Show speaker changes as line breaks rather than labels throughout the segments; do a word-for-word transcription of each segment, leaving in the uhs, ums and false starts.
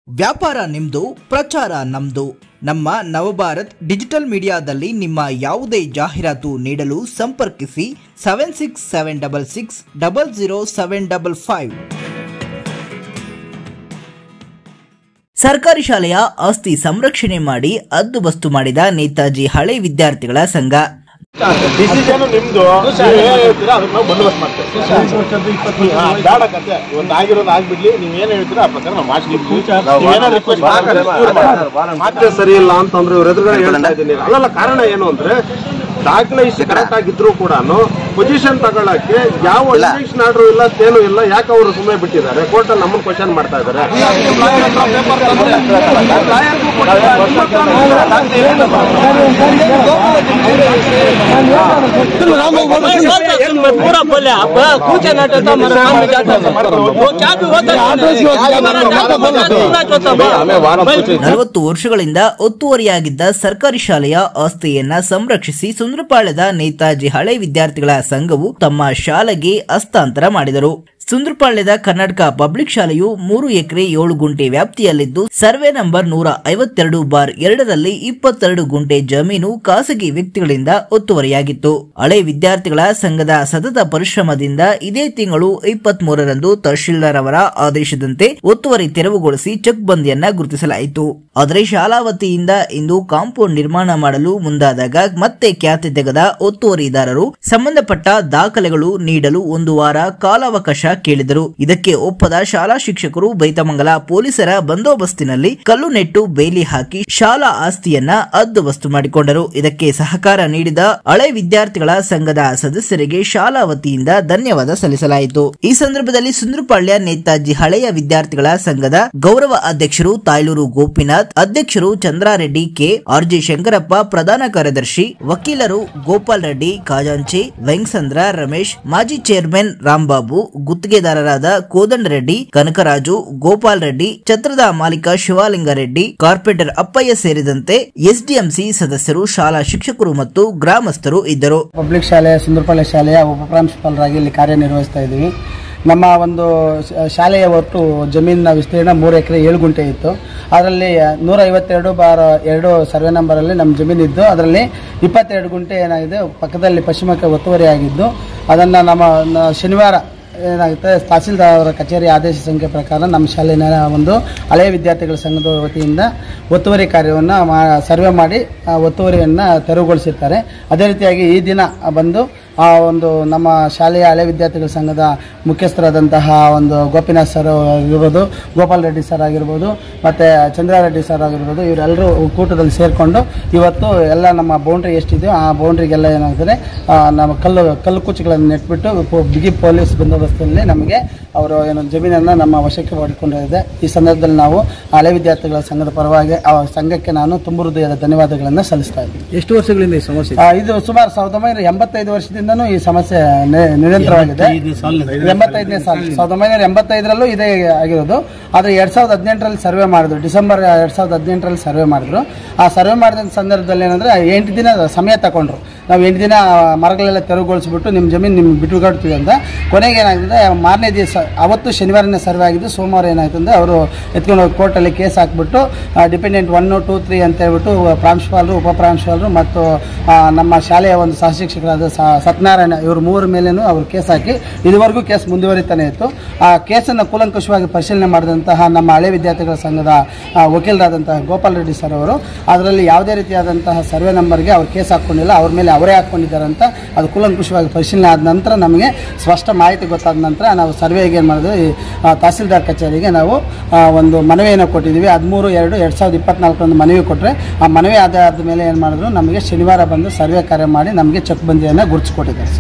ವ್ಯಾಪಾರ ನಿಮ್ದು, ಪ್ರಚಾರ ನಮ್ದು. ನಮ್ಮ ನವಭಾರತ್ ಡಿಜಿಟಲ್ ಮೀಡಿಯಾದಲ್ಲಿ ನಿಮ್ಮ ಯಾವುದೇ ಜಾಹೀರಾತು ನೀಡಲು ಸಂಪರ್ಕಿಸಿ seven six seven double six double zero seven double five. ಸರ್ಕಾರಿ ಶಾಲೆಯ ಆಸ್ತಿ ಸಂರಕ್ಷಣೆ ಮಾಡಿ ಹದ್ದುಬಸ್ತು ಮಾಡಿದ ನೇತಾಜಿ ಹಳೆ ವಿದ್ಯಾರ್ಥಿಗಳ ಸಂಘ.
ಡಿಸಿಷನ್ ನಿಮ್ದು, ಹೇಳ್ತೀರಾ ಅದಕ್ಕೆ ನಾವು ಬಂದೋಬಸ್ತ್ ಮಾಡ್ತೇವೆ. ಬೇಡ ಕತೆ ಒಂದು ಆಗಿರೋದು ಆಗ್ಬಿಡ್ಲಿ, ನೀವ್ ಏನ್ ಹೇಳ್ತೀರಾ ಆ ಪ್ರಕಾರ ನಾವು ಮಾಡ್ತೀವಿ. ಮಾತ್ರ ಸರಿ ಇಲ್ಲ ಅಂತಂದ್ರೆ ಇವ್ರ ಎದುರುಗಡೆ ಹೇಳ್ತಾ ಇದ್ದೀನಿ. ಅಲ್ಲ, ಕಾರಣ ಏನು ಅಂದ್ರೆ ದಾಖಲೆ ಇಷ್ಟು ಕರೆಕ್ಟ್ ಆಗಿದ್ರು ಕೂಡ ಪೊಸಿಷನ್ ತಗೊಳಕ್ಕೆ ಯಾವ ಅಡ್ಮಿಷನ್ ಆರ್ಡರ್ ಇಲ್ಲ, ಏನು ಇಲ್ಲ. ಯಾಕೆ ಅವರು ಸುಮ್ಮನೆ ಬಿಟ್ಟಿದ್ದಾರೆ? ಕೋರ್ಟ್ ಅಲ್ಲಿ ನಮ್ಮನ್ನು ಕ್ವಶನ್ ಮಾಡ್ತಾ ಇದ್ದಾರೆ.
ನಲವತ್ತು ವರ್ಷಗಳಿಂದ ಒತ್ತುವರಿಯಾಗಿದ್ದ ಸರ್ಕಾರಿ ಶಾಲೆಯ ಆಸ್ತಿಯನ್ನ ಸಂರಕ್ಷಿಸಿ ಸುಂದ್ರಪಾಳ್ಯದ ನೇತಾಜಿ ಹಳೆ ವಿದ್ಯಾರ್ಥಿಗಳ ಸಂಘವು ತಮ್ಮ ಶಾಲೆಗೆ ಹಸ್ತಾಂತರ ಮಾಡಿದರು. ಸುಂದ್ರಪಾಳ್ಯದ ಕರ್ನಾಟಕ ಪಬ್ಲಿಕ್ ಶಾಲೆಯು ಮೂರು ಎಕರೆ ಏಳು ಗುಂಟೆ ವ್ಯಾಪ್ತಿಯಲ್ಲಿದ್ದು ಸರ್ವೆ ನಂಬರ್ ನೂರ ಐವತ್ತೆರಡು ಬಾರ್ ಎರಡರಲ್ಲಿ ಇಪ್ಪತ್ತೆರಡು ಗುಂಟೆ ಜಮೀನು ಖಾಸಗಿ ವ್ಯಕ್ತಿಗಳಿಂದ ಒತ್ತುವರಿಯಾಗಿತ್ತು. ಹಳೆ ವಿದ್ಯಾರ್ಥಿಗಳ ಸಂಘದ ಸತತ ಪರಿಶ್ರಮದಿಂದ ಇದೇ ತಿಂಗಳು ಇಪ್ಪತ್ತ್ ಮೂರರಂದು ತಹಶೀಲ್ದಾರ್ ಅವರ ಆದೇಶದಂತೆ ಒತ್ತುವರಿ ತೆರವುಗೊಳಿಸಿ ಚೆಕ್ ಬಂದಿಯನ್ನ ಗುರುತಿಸಲಾಯಿತು. ಆದರೆ ಶಾಲಾ ವತಿಯಿಂದ ಇಂದು ಕಾಂಪೌಂಡ್ ನಿರ್ಮಾಣ ಮಾಡಲು ಮುಂದಾದಾಗ ಮತ್ತೆ ಖ್ಯಾತಿ ತೆಗೆದ ಒತ್ತುವರಿದಾರರು ಸಂಬಂಧಪಟ್ಟ ದಾಖಲೆಗಳು ನೀಡಲು ಒಂದು ವಾರ ಕಾಲಾವಕಾಶ ಕೇಳಿದರು. ಇದಕ್ಕೆ ಒಪ್ಪದ ಶಾಲಾ ಶಿಕ್ಷಕರು ಬೈತಮಂಗಲ ಪೊಲೀಸರ ಬಂದೋಬಸ್ತಿನಲ್ಲಿ ಕಲ್ಲು ನೆಟ್ಟು ಬೇಲಿ ಹಾಕಿ ಶಾಲಾ ಆಸ್ತಿಯನ್ನ ಹದ್ದುಬಸ್ತು ಮಾಡಿಕೊಂಡರು. ಇದಕ್ಕೆ ಸಹಕಾರ ನೀಡಿದ ಹಳೆ ವಿದ್ಯಾರ್ಥಿಗಳ ಸಂಘದ ಸದಸ್ಯರಿಗೆ ಶಾಲಾ ವತಿಯಿಂದ ಧನ್ಯವಾದ ಸಲ್ಲಿಸಲಾಯಿತು. ಈ ಸಂದರ್ಭದಲ್ಲಿ ಸುಂದ್ರಪಾಳ್ಯ ನೇತಾಜಿ ಹಳೆಯ ವಿದ್ಯಾರ್ಥಿಗಳ ಸಂಘದ ಗೌರವ ಅಧ್ಯಕ್ಷರು ತಾಯ್ಲೂರು ಗೋಪಿನಾಥ್, ಅಧ್ಯಕ್ಷರು Chandrareddy K, R G Shankarappa, ಪ್ರಧಾನ ಕಾರ್ಯದರ್ಶಿ ವಕೀಲರು ಗೋಪಾಲ್ ರೆಡ್ಡಿ, ಖಜಾಂಚಿ ವೆಂಕಸಂದ್ರ, ರಮೇಶ್, ಮಾಜಿ ಚೇರ್ಮನ್ ರಾಂಬಾಬು, ಗುತ್ತಿಗೆದಾರರಾದ ಕೋದಂಡ ರೆಡ್ಡಿ, ಕನಕರಾಜು, ಗೋಪಾಲ್ ರೆಡ್ಡಿ, ಛತ್ರದ ಮಾಲೀಕ ಶಿವಲಿಂಗಾರೆಡ್ಡಿ, ಕಾರ್ಪೊರೇಟರ್ ಅಪ್ಪಯ್ಯ ಸೇರಿದಂತೆ ಎಸ್ಡಿಎಂಸಿ ಸದಸ್ಯರು, ಶಾಲಾ ಶಿಕ್ಷಕರು ಮತ್ತು ಗ್ರಾಮಸ್ಥರು ಇದ್ದರು.
ಪಬ್ಲಿಕ್ ಶಾಲೆ ಸುಂದರಪಾಳ್ಯ ಶಾಲೆಯ ಉಪ ಪ್ರಾಂಶುಪಾಲರಾಗಿ ಇಲ್ಲಿ ಕಾರ್ಯನಿರ್ವಹಿಸ್ತಾ ಇದ್ದೀವಿ. ನಮ್ಮ ಒಂದು ಶಾಲೆಯ ಒಟ್ಟು ಜಮೀನಿನ ವಿಸ್ತೀರ್ಣ ಮೂರು ಎಕರೆ ಏಳು ಗುಂಟೆ ಇತ್ತು. ಅದರಲ್ಲಿ ನೂರ ಐವತ್ತೆರಡು ಬಾರ್ ಎರಡು ಸರ್ವೆ ನಂಬರಲ್ಲಿ ನಮ್ಮ ಜಮೀನು ಇದ್ದು, ಅದರಲ್ಲಿ ಇಪ್ಪತ್ತೆರಡು ಗುಂಟೆ ಏನಾಗಿದೆ ಪಕ್ಕದಲ್ಲಿ ಪಶ್ಚಿಮಕ್ಕೆ ಒತ್ತುವರಿ ಆಗಿದ್ದು, ಅದನ್ನು ನಮ್ಮ ಶನಿವಾರ ಏನಾಗುತ್ತೆ ತಹಸೀಲ್ದಾರ್ ಅವರ ಕಚೇರಿ ಆದೇಶ ಸಂಖ್ಯೆ ಪ್ರಕಾರ ನಮ್ಮ ಶಾಲೆಯ ಒಂದು ಹಳೆಯ ವಿದ್ಯಾರ್ಥಿಗಳ ಸಂಘದ ವತಿಯಿಂದ ಒತ್ತುವರಿ ಕಾರ್ಯವನ್ನು ಸರ್ವೆ ಮಾಡಿ ಒತ್ತುವರಿಯನ್ನು ತೆರವುಗೊಳಿಸಿರ್ತಾರೆ. ಅದೇ ರೀತಿಯಾಗಿ ಈ ದಿನ ಬಂದು ಆ ಒಂದು ನಮ್ಮ ಶಾಲೆಯ ಹಳೆ ವಿದ್ಯಾರ್ಥಿಗಳ ಸಂಘದ ಮುಖ್ಯಸ್ಥರಾದಂತಹ ಒಂದು ಗೋಪಿನಾಥ್ ಸರ್ ಆಗಿರ್ಬೋದು, ಗೋಪಾಲ್ ರೆಡ್ಡಿ ಸರ್ ಆಗಿರ್ಬೋದು, ಮತ್ತು ಚಂದ್ರಾರೆಡ್ಡಿ ಸರ್ ಆಗಿರ್ಬೋದು, ಇವರೆಲ್ಲರೂ ಕೂಟದಲ್ಲಿ ಸೇರಿಕೊಂಡು ಇವತ್ತು ಎಲ್ಲ ನಮ್ಮ ಬೌಂಡ್ರಿ ಎಷ್ಟಿದೆಯೋ ಆ ಬೌಂಡ್ರಿಗೆಲ್ಲ ಏನಾಗ್ತದೆ ನಮ್ಮ ಕಲ್ಲು ಕಲ್ಲು ಕುಚ್ಚುಗಳನ್ನು ನೆಟ್ಬಿಟ್ಟು ಬಿಗಿ ಪೊಲೀಸ್ ಬಂದೋಬಸ್ತಿನಲ್ಲಿ ನಮಗೆ ಅವರು ಏನು ಜಮೀನನ್ನು ನಮ್ಮ ವಶಕ್ಕೆ ಪಡೆದುಕೊಂಡಿದೆ. ಈ ಸಂದರ್ಭದಲ್ಲಿ ನಾವು ಹಳೆ ವಿದ್ಯಾರ್ಥಿಗಳ ಸಂಘದ ಪರವಾಗಿ ಆ ಸಂಘಕ್ಕೆ ನಾನು ತುಂಬ ಹೃದಯದ ಧನ್ಯವಾದಗಳನ್ನು ಸಲ್ಲಿಸ್ತಾ ಇದ್ದೀನಿ.
ಎಷ್ಟು ವರ್ಷಗಳಿಂದ ಈ ಸಮಸ್ಯೆ?
ಇದು ಸುಮಾರು ಸಾವಿರದ ಒಂಬೈನೂರ ಎಂಬತ್ತೈದು ವರ್ಷದಿಂದ ಈ ಸಮಸ್ಯೆ ನಿರಂತರವಾಗಿದೆ. ಎಂಬತ್ತೈದನೇ ಸಾಲ ಸಾವಿರದ ಒಂಬೈನೂರ ಎಂಬತ್ತೈದರಲ್ಲೂ ಇದೇ ಆಗಿರೋದು. ಆದರೆ ಎರಡ್ ಸಾವಿರದ ಹದಿನೆಂಟರಲ್ಲಿ ಸರ್ವೆ ಮಾಡಿದ್ರು, ಡಿಸೆಂಬರ್ ಎರಡ್ ಸಾವಿರದ ಹದಿನೆಂಟರಲ್ಲಿ ಸರ್ವೆ ಮಾಡಿದ್ರು. ಆ ಸರ್ವೆ ಮಾಡಿದ ಸಂದರ್ಭದಲ್ಲಿ ಏನಂದ್ರೆ ಎಂಟು ದಿನ ಸಮಯ ತಗೊಂಡ್ರು. ನಾವು ಎಂಟು ದಿನ ಮರಗಳೆಲ್ಲ ತೆರವುಗೊಳಿಸ್ಬಿಟ್ಟು ನಿಮ್ಮ ಜಮೀನು ನಿಮ್ಗೆ ಬಿಟ್ಟುಕೊಡ್ತೀವಿ ಅಂತ. ಕೊನೆಗೆ ಏನಾಗ್ತದೆ, ಮಾರನೇ ದಿವಸ ಅವತ್ತು ಶನಿವಾರನೇ ಸರ್ವೆ ಆಗಿದ್ದು, ಸೋಮವಾರ ಏನಾಯ್ತಂದ್ರೆ ಅವರು ಎತ್ಕೊಂಡು ಹೋಗಿ ಕೋರ್ಟಲ್ಲಿ ಕೇಸ್ ಹಾಕ್ಬಿಟ್ಟು ಡಿಪೆಂಡೆಂಟ್ ಒನ್ ಟೂ ತ್ರೀ ಅಂತ ಹೇಳ್ಬಿಟ್ಟು ಪ್ರಾಂಶುಪಾಲರು, ಉಪ ಪ್ರಾಂಶುಪಾಲರು ಮತ್ತು ನಮ್ಮ ಶಾಲೆಯ ಒಂದು ಸಹಶಿಕ್ಷಕರಾದ ಸತ್ಯನಾರಾಯಣ ಇವರು ಮೂವರ ಮೇಲೇನು ಅವರು ಕೇಸ್ ಹಾಕಿ ಇದುವರೆಗೂ ಕೇಸ್ ಮುಂದುವರಿತಾನೆ ಇತ್ತು. ಆ ಕೇಸನ್ನು ಕೂಲಂಕುಷವಾಗಿ ಪರಿಶೀಲನೆ ಮಾಡಿದಂತಹ ನಮ್ಮ ಹಳೆ ವಿದ್ಯಾರ್ಥಿಗಳ ಸಂಘದ ವಕೀಲರಾದಂತಹ ಗೋಪಾಲ್ ರೆಡ್ಡಿ ಸರ್ ಅವರು ಅದರಲ್ಲಿ ಯಾವುದೇ ರೀತಿಯಾದಂತಹ ಸರ್ವೆ ನಂಬರ್ಗೆ ಅವ್ರು ಕೇಸ್ ಹಾಕ್ಕೊಂಡಿಲ್ಲ, ಅವ್ರ ಮೇಲೆ ಅವರೇ ಹಾಕ್ಕೊಂಡಿದ್ದಾರೆ ಅಂತ ಅದು ಕೂಲಂಕುಷವಾಗಿ ಪರಿಶೀಲನೆ ಆದ ನಂತರ ನಮಗೆ ಸ್ಪಷ್ಟ ಮಾಹಿತಿ ಗೊತ್ತಾದ ನಂತರ ನಾವು ಸರ್ವೆಗೆ ಏನು ಮಾಡಿದ್ವಿ, ಈ ತಹಸೀಲ್ದಾರ್ ಕಚೇರಿಗೆ ನಾವು ಒಂದು ಮನವಿಯನ್ನು ಕೊಟ್ಟಿದ್ದೀವಿ. ಹದಿಮೂರು ಎರಡು ಎರಡು ಸಾವಿರದ ಇಪ್ಪತ್ನಾಲ್ಕರಂದು ಮನವಿ ಕೊಟ್ಟರೆ ಆ ಮನವಿ ಆಧಾರದ ಮೇಲೆ ಏನು ಮಾಡಿದ್ರು, ನಮಗೆ ಶನಿವಾರ ಬಂದು ಸರ್ವೆ ಕಾರ್ಯ ಮಾಡಿ ನಮಗೆ ಚೆಕ್ ಬಂದಿಯನ್ನು ಗುರುತಿಸ್ಕೊಟ್ಟಿದ್ದಾರೆ.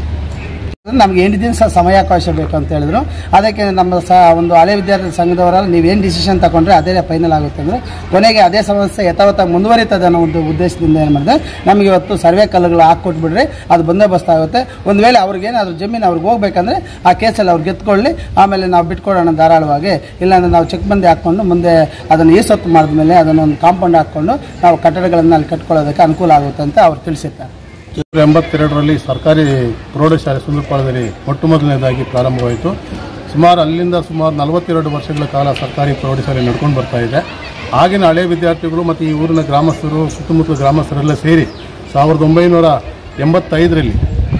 ನಮ್ಗೆ ಎಂಟು ದಿನ ಸಮಯಾವಕಾಶ ಬೇಕು ಅಂತ ಹೇಳಿದ್ರು. ಅದಕ್ಕೆ ನಮ್ಮ ಸಹ ಒಂದು ಹಳೆ ವಿದ್ಯಾರ್ಥಿ ಸಂಘದವರೆಲ್ಲ ನೀವೇನು ಡಿಸಿಷನ್ ತಗೊಂಡ್ರೆ ಅದೇ ಫೈನಲ್ ಆಗುತ್ತೆ ಅಂದರೆ ಕೊನೆಗೆ ಅದೇ ಸಮಸ್ಯೆ ಯಥಾವತ್ತಾಗಿ ಮುಂದುವರಿತದೆ ಅನ್ನೋ ಒಂದು ಉದ್ದೇಶದಿಂದ ಏನು ಮಾಡಿದ್ರೆ ನಮಗೆ ಇವತ್ತು ಸರ್ವೆ ಕಲ್ಲುಗಳು ಹಾಕ್ಕೊಟ್ಬಿಡ್ರಿ, ಅದು ಬಂದೋಬಸ್ತ್ ಆಗುತ್ತೆ. ಒಂದು ವೇಳೆ ಅವ್ರಿಗೇನಾದ್ರು ಜಮೀನು ಅವ್ರಿಗೆ ಹೋಗ್ಬೇಕಂದ್ರೆ ಆ ಕೇಸಲ್ಲಿ ಅವ್ರು ಗೆದ್ಕೊಳ್ಳಿ, ಆಮೇಲೆ ನಾವು ಬಿಟ್ಕೊಡೋಣ ಧಾರಾಳವಾಗಿ. ಇಲ್ಲಾಂದರೆ ನಾವು ಚೆಕ್ ಬಂದಿ ಹಾಕ್ಕೊಂಡು ಮುಂದೆ ಅದನ್ನು ಈ ಸೊತ್ತು ಮಾಡಿದ್ಮೇಲೆ ಅದನ್ನು ಒಂದು ಕಾಂಪೌಂಡ್ ಹಾಕ್ಕೊಂಡು ನಾವು ಕಟ್ಟಡಗಳನ್ನು ಅಲ್ಲಿ ಕಟ್ಕೊಳ್ಳೋದಕ್ಕೆ ಅನುಕೂಲ ಆಗುತ್ತೆ ಅಂತ ಅವ್ರು ತಿಳಿಸಿರ್ತಾರೆ.
ಎಂಬತ್ತೆರಡರಲ್ಲಿ ಸರ್ಕಾರಿ ಪ್ರೌಢಶಾಲೆ ಸುಂದರಪಾಳ್ಯದಲ್ಲಿ ಮೊಟ್ಟ ಮೊದಲನೇದಾಗಿ ಪ್ರಾರಂಭವಾಯಿತು.
ಸುಮಾರು ಅಲ್ಲಿಂದ ಸುಮಾರು ನಲವತ್ತೆರಡು ವರ್ಷಗಳ ಕಾಲ ಸರ್ಕಾರಿ ಪ್ರೌಢಶಾಲೆ ನಡ್ಕೊಂಡು ಬರ್ತಾ ಇದೆ. ಆಗಿನ ಹಳೆ ವಿದ್ಯಾರ್ಥಿಗಳು ಮತ್ತು ಈ ಊರಿನ ಗ್ರಾಮಸ್ಥರು ಸುತ್ತಮುತ್ತಲ ಗ್ರಾಮಸ್ಥರೆಲ್ಲ ಸೇರಿ ಸಾವಿರದ ಒಂಬೈನೂರ ಎಂಬತ್ತೈದರಲ್ಲಿ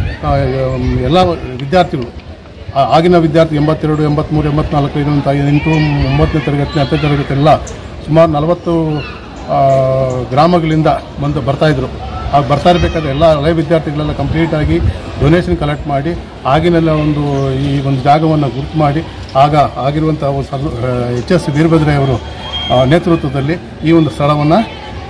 ಎಲ್ಲ ವಿದ್ಯಾರ್ಥಿಗಳು ಆಗಿನ ವಿದ್ಯಾರ್ಥಿ ಎಂಬತ್ತೆರಡು ಎಂಬತ್ತ್ಮೂರು ಎಂಬತ್ನಾಲ್ಕು ಇರುವಂಥ ಎಂಟು ಒಂಬತ್ತನೇ ತರಗತಿ ಹತ್ತನೇ ತರಗತಿ ಎಲ್ಲ ಸುಮಾರು ನಲವತ್ತು ಗ್ರಾಮಗಳಿಂದ ಬಂದು ಬರ್ತಾಯಿದ್ರು. ಆಗ ಬರ್ತಾ ಇರಬೇಕಾದ್ರೆ ಎಲ್ಲ ಹಳೆ ವಿದ್ಯಾರ್ಥಿಗಳೆಲ್ಲ ಕಂಪ್ಲೀಟಾಗಿ ಡೊನೇಷನ್ ಕಲೆಕ್ಟ್ ಮಾಡಿ ಆಗಿನೆಲ್ಲ ಒಂದು ಈ ಒಂದು ಜಾಗವನ್ನು ಗುರುತು ಮಾಡಿ ಆಗ ಆಗಿರುವಂಥ ಎಚ್ ಎಸ್ ವೀರಭದ್ರಯ್ಯವರು ನೇತೃತ್ವದಲ್ಲಿ ಈ ಒಂದು ಸ್ಥಳವನ್ನು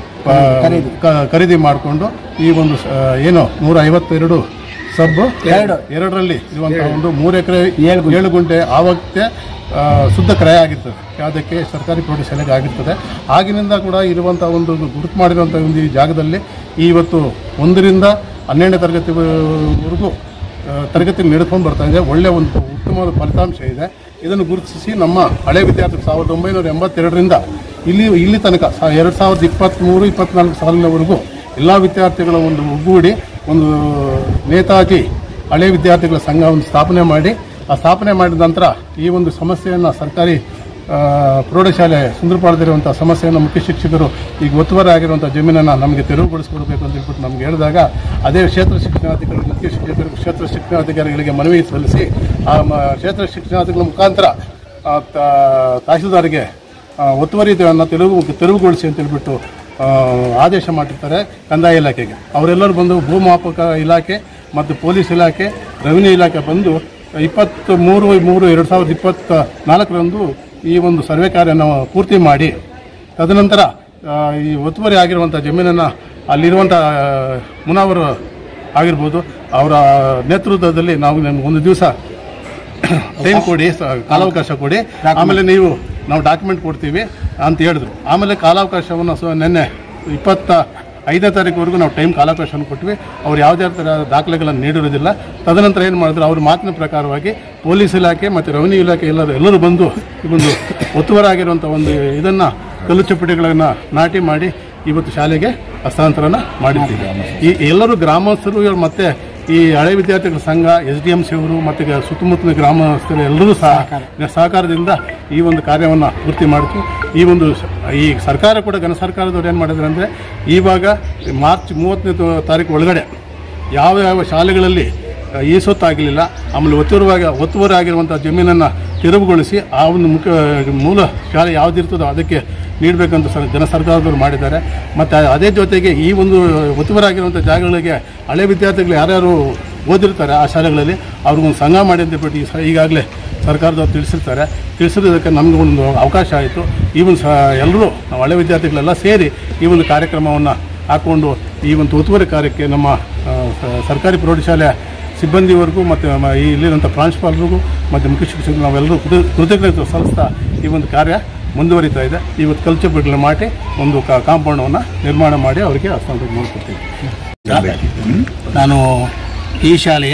ಖರೀದಿ ಮಾಡಿಕೊಂಡು ಈ ಒಂದು ಏನು ನೂರ ಐವತ್ತೆರಡು ಸಬ್ ಎರಡು ಎರಡರಲ್ಲಿ ಇರುವಂತಹ ಒಂದು ಮೂರು ಎಕರೆ ಏಳು ಏಳು ಗುಂಟೆ ಆವತ್ತೆ ಶುದ್ಧ ಕ್ರಯ ಆಗಿರ್ತದೆ, ಅದಕ್ಕೆ ಸರ್ಕಾರಿ ಪ್ರೌಢಶಾಲೆಗೆ ಆಗಿರ್ತದೆ. ಆಗಿನಿಂದ ಕೂಡ ಇರುವಂಥ ಒಂದು ಗುರುತು ಮಾಡಿರುವಂಥ ಒಂದು ಈ ಜಾಗದಲ್ಲಿ ಇವತ್ತು ಒಂದರಿಂದ ಹನ್ನೆರಡನೇ ತರಗತಿವರೆಗೂ ತರಗತಿ ನಡೆದುಕೊಂಡು ಬರ್ತಾ ಇದೆ. ಒಳ್ಳೆಯ ಒಂದು ಉತ್ತಮವಾದ ಫಲಿತಾಂಶ ಇದೆ. ಇದನ್ನು ಗುರುತಿಸಿ ನಮ್ಮ ಹಳೆ ವಿದ್ಯಾರ್ಥಿಗಳು ಸಾವಿರದ ಒಂಬೈನೂರ ಎಂಬತ್ತೆರಡರಿಂದ ಇಲ್ಲಿ ಇಲ್ಲಿ ತನಕ ಎರಡು ಸಾವಿರದ ಇಪ್ಪತ್ತ್ಮೂರು ಇಪ್ಪತ್ತ್ನಾಲ್ಕು ಸಾಲಿನವರೆಗೂ ಎಲ್ಲ ವಿದ್ಯಾರ್ಥಿಗಳ ಒಂದು ಒಗ್ಗೂಡಿ ಒಂದು ನೇತಾಜಿ ಹಳೆ ವಿದ್ಯಾರ್ಥಿಗಳ ಸಂಘವನ್ನು ಸ್ಥಾಪನೆ ಮಾಡಿ ಆ ಸ್ಥಾಪನೆ ಮಾಡಿದ ನಂತರ ಈ ಒಂದು ಸಮಸ್ಯೆಯನ್ನು ಸರ್ಕಾರಿ ಪ್ರೌಢಶಾಲೆ ಸುಂದರಪಾಳ್ಯದಲ್ಲಿರುವಂಥ ಸಮಸ್ಯೆಯನ್ನು ಮುಖ್ಯ ಶಿಕ್ಷಕರು ಈಗ ಒತ್ತುವರಿ ಆಗಿರುವಂಥ ಜಮೀನನ್ನು ನಮಗೆ ತೆರವುಗೊಳಿಸ್ಕೊಡ್ಬೇಕು ಅಂತ ಹೇಳ್ಬಿಟ್ಟು ನಮ್ಗೆ ಹೇಳಿದಾಗ ಅದೇ ಕ್ಷೇತ್ರ ಶಿಕ್ಷಣಾಧಿಕಾರಿ ಮುಖ್ಯ ಶಿಕ್ಷಕರು ಕ್ಷೇತ್ರ ಶಿಕ್ಷಣಾಧಿಕಾರಿಗಳಿಗೆ ಮನವಿ ಸಲ್ಲಿಸಿ ಆ ಕ್ಷೇತ್ರ ಶಿಕ್ಷಣಾಧಿಕಾರಿಗಳ ಮುಖಾಂತರ ತಹಶೀಲ್ದಾರ್ಗೆ ಒತ್ತುವರಿಯನ್ನು ತೆರವು ತೆರವುಗೊಳಿಸಿ ಅಂತ ಹೇಳ್ಬಿಟ್ಟು ಆದೇಶ ಮಾಡಿರ್ತಾರೆ ಕಂದಾಯ ಇಲಾಖೆಗೆ. ಅವರೆಲ್ಲರೂ ಬಂದು ಭೂಮಾಪಕ ಇಲಾಖೆ ಮತ್ತು ಪೊಲೀಸ್ ಇಲಾಖೆ ರೆವಿನ್ಯೂ ಇಲಾಖೆ ಬಂದು ಇಪ್ಪತ್ತ್ ಮೂರು ಮೂರು ಎರಡು ಸಾವಿರದ ಇಪ್ಪತ್ತ ನಾಲ್ಕರಂದು ಈ ಒಂದು ಸರ್ವೆ ಕಾರ್ಯನ ಪೂರ್ತಿ ಮಾಡಿ ತದನಂತರ ಈ ಒತ್ತುವರಿ ಆಗಿರುವಂಥ ಜಮೀನನ್ನು ಅಲ್ಲಿರುವಂಥ ಮುನಾವರು ಆಗಿರ್ಬೋದು ಅವರ ನೇತೃತ್ವದಲ್ಲಿ ನಾವು ಒಂದು ದಿವಸ ಟೈಮ್ ಕೊಡಿ, ಕಾಲಾವಕಾಶ ಕೊಡಿ, ಆಮೇಲೆ ನೀವು ನಾವು ಡಾಕ್ಯುಮೆಂಟ್ ಕೊಡ್ತೀವಿ ಅಂತ ಹೇಳಿದ್ರು. ಆಮೇಲೆ ಕಾಲಾವಕಾಶವನ್ನು ಸೊ ನಿನ್ನೆ ಇಪ್ಪತ್ತ ಐದನೇ ತಾರೀಕುವರೆಗೂ ನಾವು ಟೈಮ್ ಕಾಲಾವಕಾಶವನ್ನು ಕೊಟ್ವಿ. ಅವ್ರು ಯಾವುದೇ ಥರ ದಾಖಲೆಗಳನ್ನು ನೀಡಿರೋದಿಲ್ಲ. ತದನಂತರ ಏನು ಮಾಡಿದ್ರು, ಅವ್ರ ಮಾತಿನ ಪ್ರಕಾರವಾಗಿ ಪೊಲೀಸ್ ಇಲಾಖೆ ಮತ್ತು ರೆವಿನ್ಯೂ ಇಲಾಖೆ ಎಲ್ಲರೂ ಎಲ್ಲರೂ ಬಂದು ಒಂದು ಒತ್ತುವರಿ ಆಗಿರುವಂಥ ಒಂದು ಇದನ್ನು ಕಲ್ಲು ಚಪ್ಪಟೆಗಳನ್ನು ನಾಟಿ ಮಾಡಿ ಇವತ್ತು ಶಾಲೆಗೆ ಹಸ್ತಾಂತರನ ಮಾಡಿದ್ದೀವಿ. ಈ ಎಲ್ಲರೂ ಗ್ರಾಮಸ್ಥರು ಮತ್ತು ಈ ಹಳೆ ವಿದ್ಯಾರ್ಥಿಗಳ ಸಂಘ, ಎಸ್ ಡಿ ಎಂ ಸಿ ಅವರು ಮತ್ತು ಸುತ್ತಮುತ್ತಲಿನ ಗ್ರಾಮಸ್ಥರು ಎಲ್ಲರೂ ಸಹ ಸಹಕಾರದಿಂದ ಈ ಒಂದು ಕಾರ್ಯವನ್ನು ಪೂರ್ತಿ ಮಾಡಿತು. ಈ ಒಂದು ಈ ಸರ್ಕಾರ ಕೂಡ ಘನ ಸರ್ಕಾರದವ್ರು ಏನು ಮಾಡಿದ್ರು ಅಂದರೆ ಇವಾಗ ಮಾರ್ಚ್ ಮೂವತ್ತನೇ ತಾರೀಕು ಒಳಗಡೆ ಯಾವ ಯಾವ ಶಾಲೆಗಳಲ್ಲಿ ಈ ಸೊತ್ತಾಗಲಿಲ್ಲ, ಆಮೇಲೆ ಒತ್ತುವರಿಯಾಗಿ ಒತ್ತುವರಿ ಆಗಿರುವಂಥ ಜಮೀನನ್ನು ತೆರವುಗೊಳಿಸಿ ಆ ಒಂದು ಮುಖ್ಯ ಮೂಲ ಶಾಲೆ ಯಾವುದಿರ್ತದೋ ಅದಕ್ಕೆ ನೀಡಬೇಕಂತ ಸರ್ ಜನ ಸರ್ಕಾರದವರು ಮಾಡಿದ್ದಾರೆ. ಮತ್ತು ಅದೇ ಜೊತೆಗೆ ಈ ಒಂದು ಒತ್ತುವರಿ ಆಗಿರುವಂಥ ಜಾಗಗಳಿಗೆ ಹಳೆ ವಿದ್ಯಾರ್ಥಿಗಳು ಯಾರ್ಯಾರು ಓದಿರ್ತಾರೆ ಆ ಶಾಲೆಗಳಲ್ಲಿ ಅವ್ರಿಗೊಂದು ಸಂಘ ಮಾಡಿ ಅಂತ ಬಿಟ್ಟು ಈಗಾಗಲೇ ಸರ್ಕಾರದವ್ರು ತಿಳಿಸಿರ್ತಾರೆ. ತಿಳಿಸಿರೋದಕ್ಕೆ ನಮಗೆ ಒಂದು ಅವಕಾಶ ಆಯಿತು. ಈ ಒಂದು ಸ ಎಲ್ಲರೂ ನಾವು ಹಳೆ ವಿದ್ಯಾರ್ಥಿಗಳೆಲ್ಲ ಸೇರಿ ಈ ಒಂದು ಕಾರ್ಯಕ್ರಮವನ್ನು ಹಾಕ್ಕೊಂಡು ಈ ಒಂದು ಒತ್ತುವರಿ ಕಾರ್ಯಕ್ಕೆ ನಮ್ಮ ಸರ್ಕಾರಿ ಪ್ರೌಢಶಾಲೆ ಸಿಬ್ಬಂದಿವರೆಗೂ ಮತ್ತು ಇಲ್ಲಿರುವಂಥ ಪ್ರಾಂಶುಪಾಲರಿಗೂ ಮತ್ತು ಮುಖ್ಯ ಶಿಕ್ಷಕರು ನಾವೆಲ್ಲರೂ ಕೃತಜ್ಞತೆ ಸಲ್ಲಿಸ್ತಾ ಈ ಒಂದು ಕಾರ್ಯ ಮುಂದುವರಿತಾ ಇದೆ. ಇವತ್ತು ಕಲ್ಚರ್ಗಳನ್ನು ಮಾಡಿ ಒಂದು ಕಾಂಪೌಂಡನ್ನು ನಿರ್ಮಾಣ ಮಾಡಿ ಅವರಿಗೆ ಹಸ್ತಾಂತರ ಮಾಡಿಕೊಡ್ತೀವಿ.
ನಾನು ಈ ಶಾಲೆಯ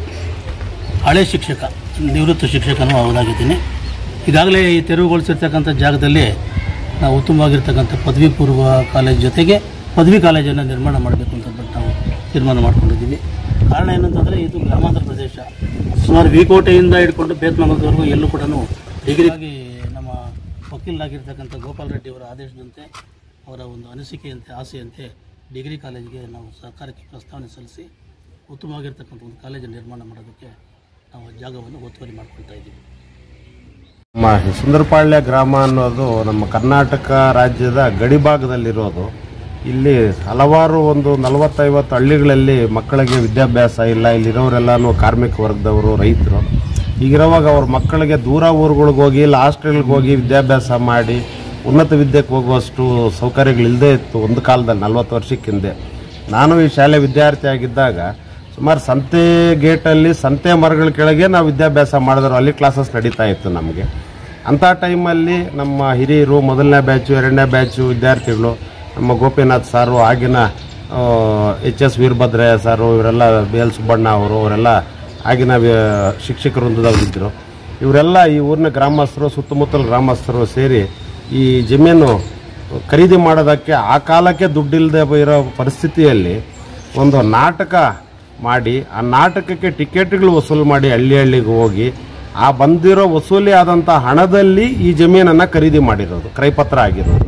ಹಳೆ ಶಿಕ್ಷಕ, ನಿವೃತ್ತ ಶಿಕ್ಷಕನೂ ಹೌದಾಗಿದ್ದೀನಿ. ಈಗಾಗಲೇ ಈ ತೆರವುಗೊಳಿಸಿರ್ತಕ್ಕಂಥ ಜಾಗದಲ್ಲಿ ನಾವು ಉತ್ತಮವಾಗಿರ್ತಕ್ಕಂಥ ಪದವಿ ಪೂರ್ವ ಕಾಲೇಜ್ ಜೊತೆಗೆ ಪದವಿ ಕಾಲೇಜನ್ನು ನಿರ್ಮಾಣ ಮಾಡಬೇಕು ಅಂತ ನಾವು ತೀರ್ಮಾನ ಮಾಡ್ಕೊಂಡಿದ್ದೀವಿ. ಕಾರಣ ಏನಂತಂದರೆ ಇದು ಗ್ರಾಮಾಂತರ ಪ್ರದೇಶ. ಸುಮಾರು ವಿಕೋಟೆಯಿಂದ ಹಿಡ್ಕೊಂಡು ಬೇತ್ಮಂಗಲದವರೆಗೂ ಎಲ್ಲೂ ಕೂಡ ಡಿಗ್ರಿಯಾಗಿ ನಮ್ಮ ವಕೀಲರಾಗಿರ್ತಕ್ಕಂಥ ಗೋಪಾಲ್ ರೆಡ್ಡಿ ಅವರ ಆದೇಶದಂತೆ ಅವರ ಒಂದು ಅನಿಸಿಕೆಯಂತೆ ಆಸೆಯಂತೆ ಡಿಗ್ರಿ ಕಾಲೇಜಿಗೆ ನಾವು ಸರ್ಕಾರಕ್ಕೆ ಪ್ರಸ್ತಾವನೆ ಸಲ್ಲಿಸಿ ಉತ್ತಮವಾಗಿರ್ತಕ್ಕಂಥ ಒಂದು ಕಾಲೇಜನ್ನು ನಿರ್ಮಾಣ ಮಾಡೋದಕ್ಕೆ ನಾವು ಜಾಗವನ್ನು ಒತ್ತುವರಿ ಮಾಡ್ಕೊಳ್ತಾ ಇದ್ದೀವಿ.
ನಮ್ಮ ಸುಂದರಪಾಳ್ಯ ಗ್ರಾಮ ಅನ್ನೋದು ನಮ್ಮ ಕರ್ನಾಟಕ ರಾಜ್ಯದ ಗಡಿಭಾಗದಲ್ಲಿರೋದು. ಇಲ್ಲಿ ಹಲವಾರು ಒಂದು ನಲವತ್ತೈವತ್ತು ಹಳ್ಳಿಗಳಲ್ಲಿ ಮಕ್ಕಳಿಗೆ ವಿದ್ಯಾಭ್ಯಾಸ ಇಲ್ಲ. ಇಲ್ಲಿರೋರೆಲ್ಲನೂ ಕಾರ್ಮಿಕ ವರ್ಗದವರು, ರೈತರು. ಈಗಿರೋವಾಗ ಅವ್ರ ಮಕ್ಕಳಿಗೆ ದೂರ ಊರುಗಳಿಗೆ ಹೋಗಿ ಇಲ್ಲ ಹಾಸ್ಟೆಲ್ಗೆ ಹೋಗಿ ವಿದ್ಯಾಭ್ಯಾಸ ಮಾಡಿ ಉನ್ನತ ವಿದ್ಯೆಗೆ ಹೋಗುವಷ್ಟು ಸೌಕರ್ಯಗಳಿಲ್ಲದೆ ಇತ್ತು ಒಂದು ಕಾಲದಲ್ಲಿ, ನಲ್ವತ್ತು ವರ್ಷಕ್ಕೆ ಹಿಂದೆ. ನಾನು ಈ ಶಾಲೆ ವಿದ್ಯಾರ್ಥಿ ಆಗಿದ್ದಾಗ ಸುಮಾರು ಸಂತೆ ಗೇಟಲ್ಲಿ ಸಂತೆ ಮರಗಳ ಕೆಳಗೆ ನಾವು ವಿದ್ಯಾಭ್ಯಾಸ ಮಾಡಿದ್ರು. ಅಲ್ಲಿ ಕ್ಲಾಸಸ್ ನಡೀತಾ ಇತ್ತು ನಮಗೆ. ಅಂಥ ಟೈಮಲ್ಲಿ ನಮ್ಮ ಹಿರಿಯರು ಮೊದಲನೇ ಬ್ಯಾಚು ಎರಡನೇ ಬ್ಯಾಚು ವಿದ್ಯಾರ್ಥಿಗಳು, ನಮ್ಮ ಗೋಪಿನಾಥ್ ಸಾರು, ಆಗಿನ ಎಚ್ ಎಸ್ ವೀರಭದ್ರಯ್ಯ ಸಾರು, ಇವರೆಲ್ಲ ಬಿ ಎಲ್ ಸುಬ್ಬಣ್ಣ ಅವರು, ಅವರೆಲ್ಲ ಆಗಿನ ಶಿಕ್ಷಕ ವೃಂದದವರಿದ್ದರು. ಇವರೆಲ್ಲ ಈ ಊರಿನ ಗ್ರಾಮಸ್ಥರು, ಸುತ್ತಮುತ್ತಲ ಗ್ರಾಮಸ್ಥರು ಸೇರಿ ಈ ಜಮೀನು ಖರೀದಿ ಮಾಡೋದಕ್ಕೆ ಆ ಕಾಲಕ್ಕೆ ದುಡ್ಡಿಲ್ಲದೆ ಇರೋ ಪರಿಸ್ಥಿತಿಯಲ್ಲಿ ಒಂದು ನಾಟಕ ಮಾಡಿ ಆ ನಾಟಕಕ್ಕೆ ಟಿಕೆಟ್ಗಳು ವಸೂಲು ಮಾಡಿ ಹಳ್ಳಿ ಹಳ್ಳಿಗೆ ಹೋಗಿ ಆ ಬಂದಿರೋ ವಸೂಲಿ ಆದಂಥ ಹಣದಲ್ಲಿ ಈ ಜಮೀನನ್ನು ಖರೀದಿ ಮಾಡಿರೋದು, ಕ್ರಯಪತ್ರ ಆಗಿರೋದು.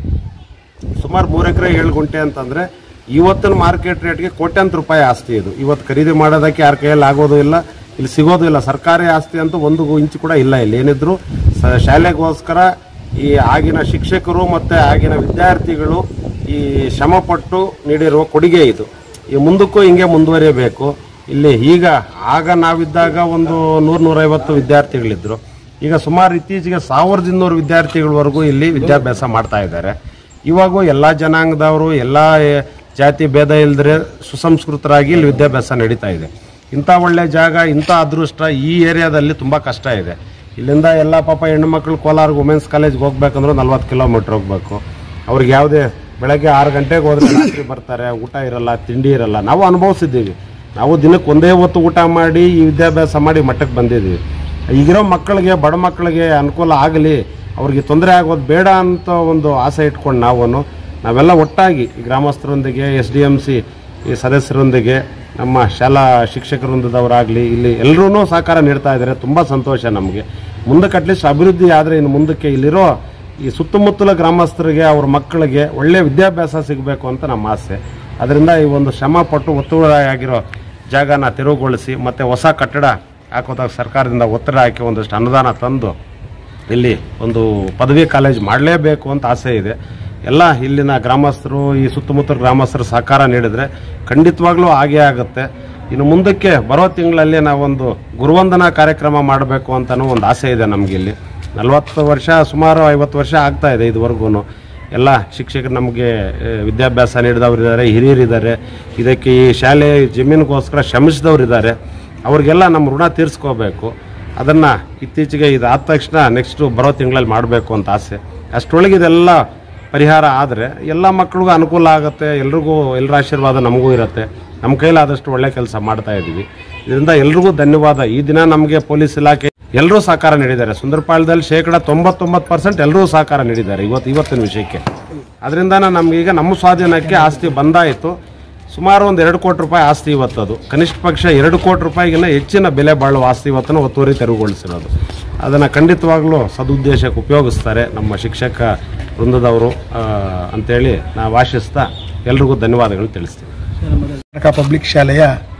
ಸುಮಾರು ಮೂರು ಎಕರೆ ಏಳು ಗುಂಟೆ ಅಂತಂದರೆ ಇವತ್ತಿನ ಮಾರ್ಕೆಟ್ ರೇಟ್ಗೆ ಕೋಟ್ಯಾಂತರ ರೂಪಾಯಿ ಆಸ್ತಿ ಇದು. ಇವತ್ತು ಖರೀದಿ ಮಾಡೋದಕ್ಕೆ ಯಾರ ಕೈಯಲ್ಲಿ ಆಗೋದು ಇಲ್ಲ, ಇಲ್ಲಿ ಸಿಗೋದು ಇಲ್ಲ. ಸರ್ಕಾರಿ ಆಸ್ತಿ ಅಂತೂ ಒಂದು ಇಂಚು ಕೂಡ ಇಲ್ಲ ಇಲ್ಲಿ. ಏನಿದ್ರು ಶಾಲೆಗೋಸ್ಕರ ಈ ಆಗಿನ ಶಿಕ್ಷಕರು ಮತ್ತು ಆಗಿನ ವಿದ್ಯಾರ್ಥಿಗಳು ಈ ಶ್ರಮಪಟ್ಟು ನೀಡಿರುವ ಕೊಡುಗೆ ಇದು. ಈ ಮುಂದಕ್ಕೂ ಹಿಂಗೆ ಮುಂದುವರಿಯಬೇಕು. ಇಲ್ಲಿ ಈಗ ಆಗ ನಾವಿದ್ದಾಗ ಒಂದು ನೂರು ನೂರೈವತ್ತು ವಿದ್ಯಾರ್ಥಿಗಳಿದ್ರು. ಈಗ ಸುಮಾರು ಇತ್ತೀಚೆಗೆ ಸಾವಿರದ ಇನ್ನೂರು ವಿದ್ಯಾರ್ಥಿಗಳವರೆಗೂ ಇಲ್ಲಿ ವಿದ್ಯಾಭ್ಯಾಸ ಮಾಡ್ತಾ ಇದ್ದಾರೆ. ಇವಾಗೂ ಎಲ್ಲ ಜನಾಂಗದವರು, ಎಲ್ಲ ಜಾತಿ ಭೇದ ಇಲ್ಲದ್ರೆ ಸುಸಂಸ್ಕೃತರಾಗಿ ಇಲ್ಲಿ ವಿದ್ಯಾಭ್ಯಾಸ ನಡೀತಾ ಇದೆ. ಇಂಥ ಒಳ್ಳೆ ಜಾಗ, ಇಂಥ ಅದೃಷ್ಟ ಈ ಏರಿಯಾದಲ್ಲಿ ತುಂಬ ಕಷ್ಟ ಇದೆ. ಇಲ್ಲಿಂದ ಎಲ್ಲ ಪಾಪ ಹೆಣ್ಣು ಮಕ್ಕಳು ಕೋಲಾರ ವುಮೆನ್ಸ್ ಕಾಲೇಜ್ಗೆ ಹೋಗ್ಬೇಕಂದ್ರೂ ನಲ್ವತ್ತು ಕಿಲೋಮೀಟ್ರ್ ಹೋಗ್ಬೇಕು. ಅವ್ರಿಗೆ ಯಾವುದೇ ಬೆಳಗ್ಗೆ ಆರು ಗಂಟೆಗೆ ಹೋದ್ರೆ ರಾತ್ರಿ ಬರ್ತಾರೆ, ಊಟ ಇರಲ್ಲ, ತಿಂಡಿ ಇರಲ್ಲ. ನಾವು ಅನುಭವಿಸಿದ್ದೀವಿ. ನಾವು ದಿನಕ್ಕೆ ಒಂದೇ ಹೊತ್ತು ಊಟ ಮಾಡಿ ಈ ವಿದ್ಯಾಭ್ಯಾಸ ಮಾಡಿ ಮಟ್ಟಕ್ಕೆ ಬಂದಿದ್ದೀವಿ. ಈಗಿರೋ ಮಕ್ಕಳಿಗೆ, ಬಡ ಮಕ್ಕಳಿಗೆ ಅನುಕೂಲ ಆಗಲಿ, ಅವ್ರಿಗೆ ತೊಂದರೆ ಆಗೋದು ಬೇಡ ಅಂತ ಒಂದು ಆಸೆ ಇಟ್ಕೊಂಡು ನಾವು ನಾವೆಲ್ಲ ಒಟ್ಟಾಗಿ ಗ್ರಾಮಸ್ಥರೊಂದಿಗೆ, ಎಸ್ ಡಿ ಎಮ್ ಸಿ ಈ ಸದಸ್ಯರೊಂದಿಗೆ, ನಮ್ಮ ಶಾಲಾ ಶಿಕ್ಷಕರೊಂದದವರಾಗಲಿ ಇಲ್ಲಿ ಎಲ್ಲರೂ ಸಹಕಾರ ನೀಡ್ತಾ ಇದ್ದಾರೆ. ತುಂಬ ಸಂತೋಷ ನಮಗೆ. ಮುಂದಕ್ಕೆ ಅಟ್ಲೀಸ್ಟ್ ಅಭಿವೃದ್ಧಿ ಆದರೆ ಇನ್ನು ಮುಂದಕ್ಕೆ ಇಲ್ಲಿರೋ ಈ ಸುತ್ತಮುತ್ತಲ ಗ್ರಾಮಸ್ಥರಿಗೆ, ಅವ್ರ ಮಕ್ಕಳಿಗೆ ಒಳ್ಳೆಯ ವಿದ್ಯಾಭ್ಯಾಸ ಸಿಗಬೇಕು ಅಂತ ನಮ್ಮ ಆಸೆ. ಅದರಿಂದ ಈ ಒಂದು ಶ್ರಮ ಪಟ್ಟು ಒತ್ತುವರಿಯಾಗಿರೋ ಜಾಗನ ತೆರವುಗೊಳಿಸಿ ಮತ್ತು ಹೊಸ ಕಟ್ಟಡ ಹಾಕೋದಾಗ ಸರ್ಕಾರದಿಂದ ಒತ್ತಡ ಹಾಕಿ ಒಂದಷ್ಟು ಅನುದಾನ ತಂದು ಇಲ್ಲಿ ಒಂದು ಪದವಿ ಕಾಲೇಜ್ ಮಾಡಲೇಬೇಕು ಅಂತ ಆಸೆ ಇದೆ. ಎಲ್ಲ ಇಲ್ಲಿನ ಗ್ರಾಮಸ್ಥರು, ಈ ಸುತ್ತಮುತ್ತಲ ಗ್ರಾಮಸ್ಥರು ಸಹಕಾರ ನೀಡಿದರೆ ಖಂಡಿತವಾಗ್ಲೂ ಆಗೇ ಆಗುತ್ತೆ. ಇನ್ನು ಮುಂದಕ್ಕೆ ಬರೋ ತಿಂಗಳಲ್ಲಿ ನಾವೊಂದು ಗುರುವಂದನಾ ಕಾರ್ಯಕ್ರಮ ಮಾಡಬೇಕು ಅಂತಲೂ ಒಂದು ಆಸೆ ಇದೆ ನಮಗೆ. ಇಲ್ಲಿ ನಲವತ್ತು ವರ್ಷ, ಸುಮಾರು ಐವತ್ತು ವರ್ಷ ಆಗ್ತಾ ಇದೆ ಇದುವರೆಗೂ. ಎಲ್ಲ ಶಿಕ್ಷಕರು ನಮಗೆ ವಿದ್ಯಾಭ್ಯಾಸ ನೀಡಿದವರಿದ್ದಾರೆ, ಹಿರಿಯರಿದ್ದಾರೆ. ಇದಕ್ಕೆ ಈ ಶಾಲೆ ಜಮೀನಿಗೋಸ್ಕರ ಶ್ರಮಿಸಿದವರಿದ್ದಾರೆ. ಅವ್ರಿಗೆಲ್ಲ ನಮ್ಮ ಋಣ ತೀರಿಸ್ಕೋಬೇಕು. ಅದನ್ನು ಇತ್ತೀಚೆಗೆ ಇದಾದ ತಕ್ಷಣ ನೆಕ್ಸ್ಟು ಬರೋ ತಿಂಗಳಲ್ಲಿ ಮಾಡಬೇಕು ಅಂತ ಆಸೆ. ಅಷ್ಟರೊಳಗೆ ಇದೆಲ್ಲ ಪರಿಹಾರ ಆದರೆ ಎಲ್ಲ ಮಕ್ಕಳಿಗೂ ಅನುಕೂಲ ಆಗುತ್ತೆ. ಎಲ್ರಿಗೂ ಎಲ್ಲರ ಆಶೀರ್ವಾದ ನಮಗೂ ಇರುತ್ತೆ. ನಮ್ಮ ಕೈಲಾದಷ್ಟು ಒಳ್ಳೆ ಕೆಲಸ ಮಾಡ್ತಾ ಇದ್ದೀವಿ. ಇದರಿಂದ ಎಲ್ರಿಗೂ ಧನ್ಯವಾದ. ಈ ದಿನ ನಮಗೆ ಪೊಲೀಸ್ ಇಲಾಖೆ ಎಲ್ಲರೂ ಸಹಕಾರ ನೀಡಿದ್ದಾರೆ. ಸುಂದರಪಾಳ್ಯದಲ್ಲಿ ಶೇಕಡ ತೊಂಬತ್ತೊಂಬತ್ತು ಪರ್ಸೆಂಟ್ ಎಲ್ಲರೂ ಸಹಕಾರ ನೀಡಿದ್ದಾರೆ ಇವತ್ತು ಇವತ್ತಿನ ವಿಷಯಕ್ಕೆ. ಅದರಿಂದ ನಮಗೀಗ ನಮ್ಮ ಸ್ವಾಧೀನಕ್ಕೆ ಆಸ್ತಿ ಬಂದಾಯಿತು. ಸುಮಾರು ಒಂದು ಎರಡು ಕೋಟಿ ರೂಪಾಯಿ ಆಸ್ತಿ ಇವತ್ತದು. ಕನಿಷ್ಠ ಪಕ್ಷ ಎರಡು ಕೋಟಿ ರೂಪಾಯಿಗಿನ್ನ ಹೆಚ್ಚಿನ ಬೆಲೆ ಬಾಳುವ ಆಸ್ತಿ ಇವತ್ತನ್ನು ಒತ್ತುವರಿ ತೆರವುಗೊಳಿಸಿರೋದು. ಅದನ್ನು ಖಂಡಿತವಾಗ್ಲೂ ಸದುದ್ದೇಶಕ್ಕೆ ಉಪಯೋಗಿಸ್ತಾರೆ ನಮ್ಮ ಶಿಕ್ಷಕ ವೃಂದದವರು ಅಂತೇಳಿ ನಾವು ಆಶಿಸ್ತಾ ಎಲ್ರಿಗೂ ಧನ್ಯವಾದಗಳು ತಿಳಿಸ್ತೀವಿ.
ಕರ್ನಾಟಕ ಪಬ್ಲಿಕ್ ಶಾಲೆಯ